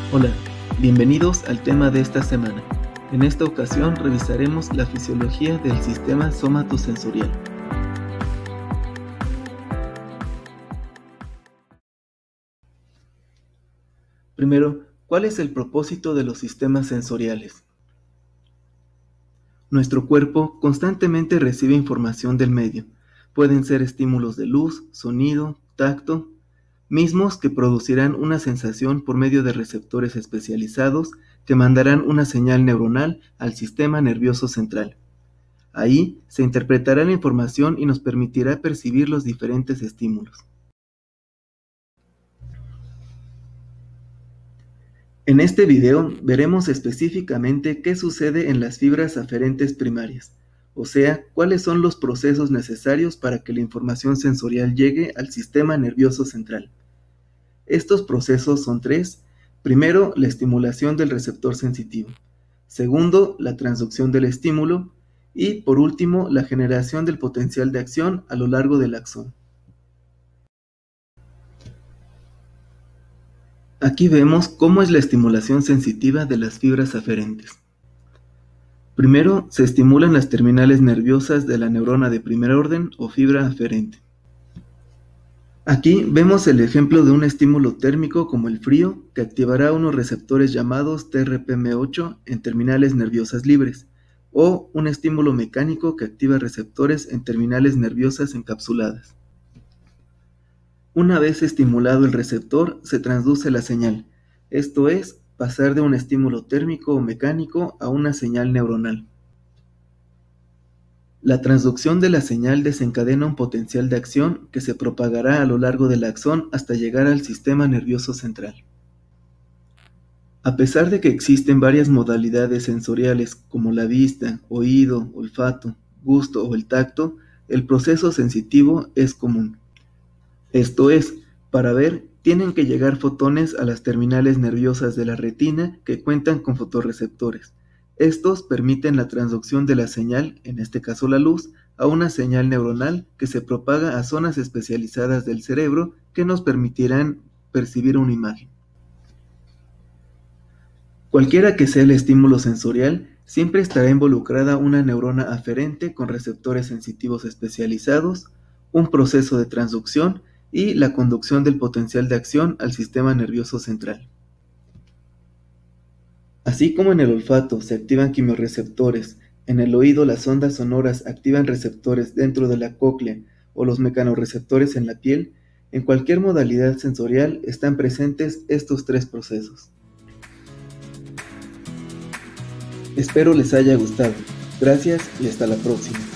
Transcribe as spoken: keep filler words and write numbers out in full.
Hola, bienvenidos al tema de esta semana. En esta ocasión revisaremos la fisiología del sistema somatosensorial. Primero, ¿cuál es el propósito de los sistemas sensoriales? Nuestro cuerpo constantemente recibe información del medio. Pueden ser estímulos de luz, sonido, tacto, mismos que producirán una sensación por medio de receptores especializados que mandarán una señal neuronal al sistema nervioso central. Ahí se interpretará la información y nos permitirá percibir los diferentes estímulos. En este video veremos específicamente qué sucede en las fibras aferentes primarias, o sea, cuáles son los procesos necesarios para que la información sensorial llegue al sistema nervioso central. Estos procesos son tres. Primero, la estimulación del receptor sensitivo. Segundo, la transducción del estímulo. Y, por último, la generación del potencial de acción a lo largo del axón. Aquí vemos cómo es la estimulación sensitiva de las fibras aferentes. Primero, se estimulan las terminales nerviosas de la neurona de primer orden o fibra aferente. Aquí vemos el ejemplo de un estímulo térmico como el frío, que activará unos receptores llamados T R P M ocho en terminales nerviosas libres, o un estímulo mecánico que activa receptores en terminales nerviosas encapsuladas. Una vez estimulado el receptor, se transduce la señal, esto es, pasar de un estímulo térmico o mecánico a una señal neuronal. La transducción de la señal desencadena un potencial de acción que se propagará a lo largo del axón hasta llegar al sistema nervioso central. A pesar de que existen varias modalidades sensoriales como la vista, oído, olfato, gusto o el tacto, el proceso sensitivo es común. Esto es, para ver, tienen que llegar fotones a las terminales nerviosas de la retina que cuentan con fotorreceptores. Estos permiten la transducción de la señal, en este caso la luz, a una señal neuronal que se propaga a zonas especializadas del cerebro que nos permitirán percibir una imagen. Cualquiera que sea el estímulo sensorial, siempre estará involucrada una neurona aferente con receptores sensitivos especializados, un proceso de transducción y la conducción del potencial de acción al sistema nervioso central. Así como en el olfato se activan quimiorreceptores, en el oído las ondas sonoras activan receptores dentro de la cóclea o los mecanorreceptores en la piel, en cualquier modalidad sensorial están presentes estos tres procesos. Espero les haya gustado. Gracias y hasta la próxima.